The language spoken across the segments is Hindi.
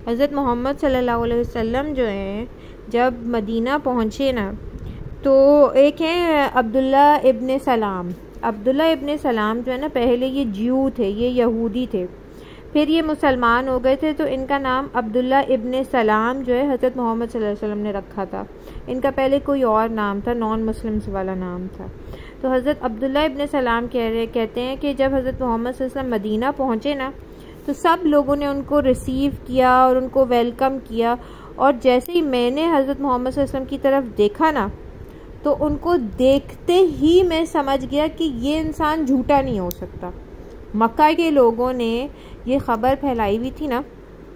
हज़रत मोहम्मद सल्लल्लाहु अलैहि वसल्लम जो हैं जब मदीना पहुँचे ना, तो एक है अब्दुल्ला इब्न सलाम। अब्दुल्ला इब्न सलाम जो है ना, पहले ये ज्यू थे, ये यहूदी थे, फिर ये मुसलमान हो गए थे। तो इनका नाम अब्दुल्ला इब्न सलाम जो है हज़रत मोहम्मद सल्लल्लाहु अलैहि वसल्लम ने रखा था। इनका पहले कोई और नाम था, नॉन मुस्लिम्स वाला नाम था। तो हज़रत अब्दुल्ला इब्न सलाम कहते हैं कि जब हज़रत मोहम्मद सल्लल्लाहु अलैहि वसल्लम मदीना पहुँचे ना, तो सब लोगों ने उनको रिसीव किया और उनको वेलकम किया। और जैसे ही मैंने हज़रत मोहम्मद सल्लल्लाहु अलैहि वसल्लम की तरफ देखा ना, तो उनको देखते ही मैं समझ गया कि ये इंसान झूठा नहीं हो सकता। मक्का के लोगों ने ये ख़बर फैलाई हुई थी ना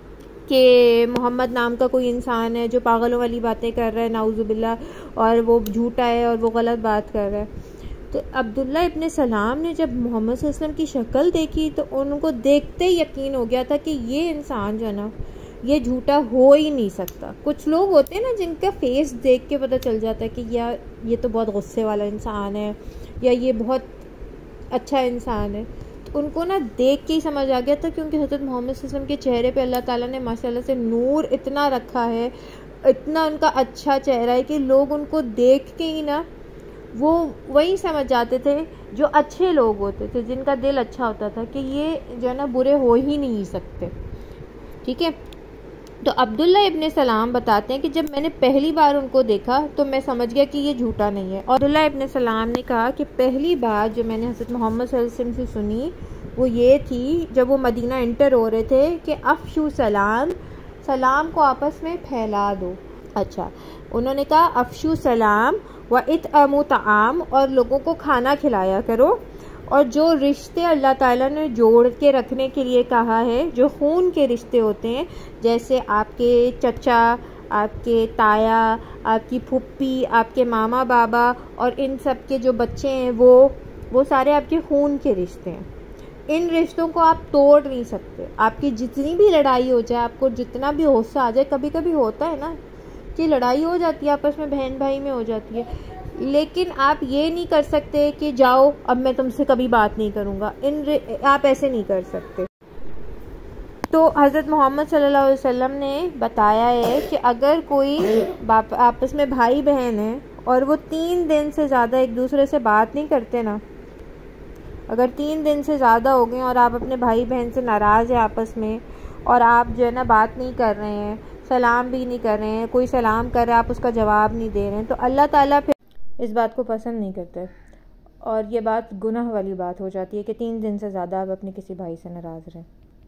कि मोहम्मद नाम का कोई इंसान है जो पागलों वाली बातें कर रहा है, नाउज़ुबिल्लाह, और वो झूठा है और वो गलत बात कर रहा है। तो अब्दुल्ला इब्न सलाम ने जब मोहम्मद सल्लल्लाहु अलैहि वसल्लम की शक्ल देखी, तो उनको देखते ही यकीन हो गया था कि ये इंसान जो है ना, ये झूठा हो ही नहीं सकता। कुछ लोग होते हैं ना जिनका फेस देख के पता चल जाता है कि यार ये तो बहुत गुस्से वाला इंसान है या ये बहुत अच्छा इंसान है। तो उनको ना देख के ही समझ आ गया था, क्योंकि हज़रत मोहम्मद सल्लल्लाहु अलैहि वसल्लम के चेहरे पे अल्लाह ताला ने माशाल्लाह से नूर इतना रखा है, इतना उनका अच्छा चेहरा है कि लोग उनको देख के ही ना वो वही समझ जाते थे, जो अच्छे लोग होते थे, जिनका दिल अच्छा होता था, कि ये जो है ना बुरे हो ही नहीं सकते। ठीक है। तो अब्दुल्ला इब्न सलाम बताते हैं कि जब मैंने पहली बार उनको देखा तो मैं समझ गया कि ये झूठा नहीं है। और अब्दुल्ला इब्न सलाम ने कहा कि पहली बात जो मैंने हज़रत मोहम्मद सल्लल्लाहु अलैहि वसल्लम से सुनी वो ये थी, जब वो मदीना इंटर हो रहे थे, कि अफ़शु सलाम, सलाम को आपस में फैला दो। अच्छा, उन्होंने कहा अफ़शु सलाम व इत्अमु ताआम, और लोगों को खाना खिलाया करो। और जो रिश्ते अल्लाह ताला ने जोड़ के रखने के लिए कहा है, जो खून के रिश्ते होते हैं, जैसे आपके चचा, आपके ताया, आपकी फुप्पी, आपके मामा बाबा और इन सब के जो बच्चे हैं वो सारे आपके खून के रिश्ते हैं। इन रिश्तों को आप तोड़ नहीं सकते। आपकी जितनी भी लड़ाई हो जाए, आपको जितना भी गुस्सा आ जाए, कभी कभी होता है ना कि लड़ाई हो जाती है आपस में, बहन भाई में हो जाती है, लेकिन आप ये नहीं कर सकते कि जाओ अब मैं तुमसे कभी बात नहीं करूँगा। आप ऐसे नहीं कर सकते। तो हज़रत मोहम्मद सल्लल्लाहु अलैहि वसल्लम ने बताया है कि अगर कोई आपस में भाई बहन है और वो 3 दिन से ज़्यादा एक दूसरे से बात नहीं करते ना, अगर 3 दिन से ज़्यादा हो गए और आप अपने भाई बहन से नाराज़ है आपस में, और आप जो है ना बात नहीं कर रहे हैं, सलाम भी नहीं कर रहे हैं, कोई सलाम कर रहा है आप उसका जवाब नहीं दे रहे हैं, तो अल्लाह ताला फिर इस बात को पसंद नहीं करते। और ये बात गुनाह वाली बात हो जाती है कि 3 दिन से ज़्यादा आप अपने किसी भाई से नाराज़ रहें।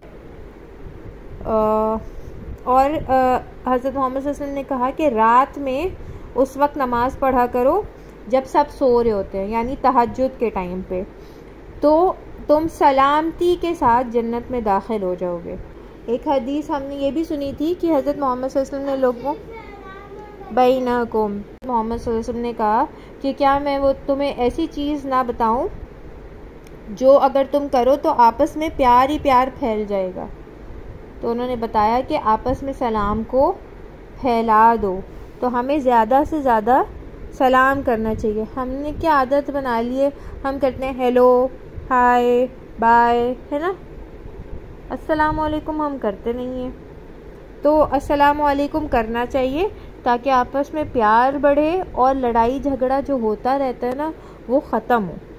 और हज़रत मोहम्मद सल्लल्लाहु अलैहि वसल्लम ने कहा कि रात में उस वक्त नमाज़ पढ़ा करो जब सब सो रहे होते हैं, यानी तहज्जुद के टाइम पे, तो तुम सलामती के साथ जन्नत में दाखिल हो जाओगे। एक हदीस हमने ये भी सुनी थी कि हज़रत मोहम्मद सल्लल्लाहु अलैहि वसल्लम ने लोगों बैनकुम, मोहम्मद सल्लल्लाहु अलैहि वसल्लम ने कहा कि क्या मैं वो तुम्हें ऐसी चीज़ ना बताऊं जो अगर तुम करो तो आपस में प्यार ही प्यार फैल जाएगा। तो उन्होंने बताया कि आपस में सलाम को फैला दो। तो हमें ज़्यादा से ज़्यादा सलाम करना चाहिए। हमने क्या आदत बना ली है, हम कहते हैं हेलो, हाय, बाय, है ना, अस्सलाम वालेकुम हम करते नहीं हैं। तो अस्सलाम वालेकुम करना चाहिए ताकि आपस में प्यार बढ़े और लड़ाई झगड़ा जो होता रहता है ना वो ख़त्म हो।